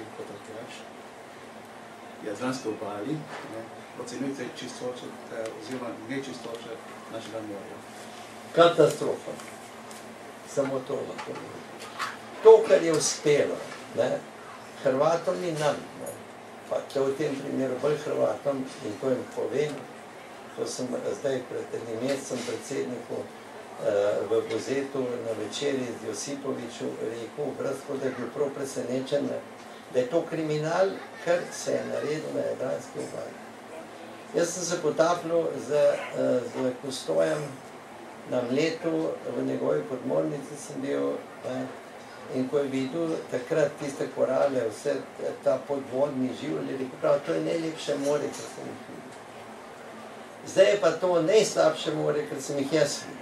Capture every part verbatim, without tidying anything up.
potapljač Jadranske obali, ocenjujte čistočo oziroma nečistočo našega morja. Katastrofa. Samo to lahko govorim. To, kar je uspelo, Hrvatom in nam, pa to v tem primeru bolj Hrvatom, in to jim povem, ko sem zdaj pred enim mesecem predsedniku v Buzetu na večeri z Josipoviču rekel, bratko, da je bil prav presenečen, da je to kriminal, kar se je naredil na Jadranski obali. Jaz sem se potapljal z Kustojem na Mletu, v njegovi podmornici sem bil, in ko je videl takrat tiste korale, vse ta podvodni življi, rekel prav, to je najlepše more, kar sem jih videl. Zdaj je pa to najslabše more, kar sem jih jaz videl.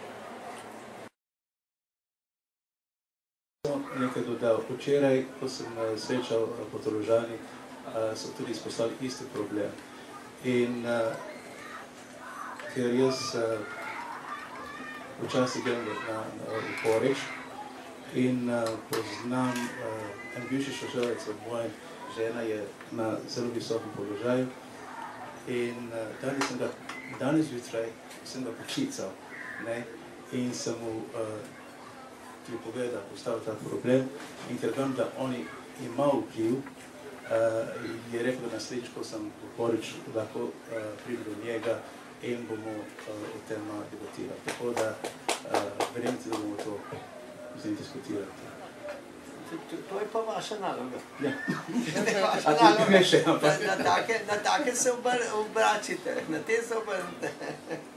Nekaj dodal. Včeraj, ko sem srečal Portorožani, so tudi izpostavili isti problem. In ker jaz včasih grem v Poreč in poznam en bivši šoševalec od moje žena je na zelo visokem položaju in danes zjutraj sem ga poklical in sem mu ki povedal, postavil ta problem in ker vem, da on ima vpliv, je rekel, da naslednjič, ko sem v Poreč, lahko pride do njega in bomo o tem debatirali. Tako da verjemite, da bomo to z njim diskutirali. To je pa vaša naloga. Ja. Vaša naloga. Na take se obračite, na te se obrnite.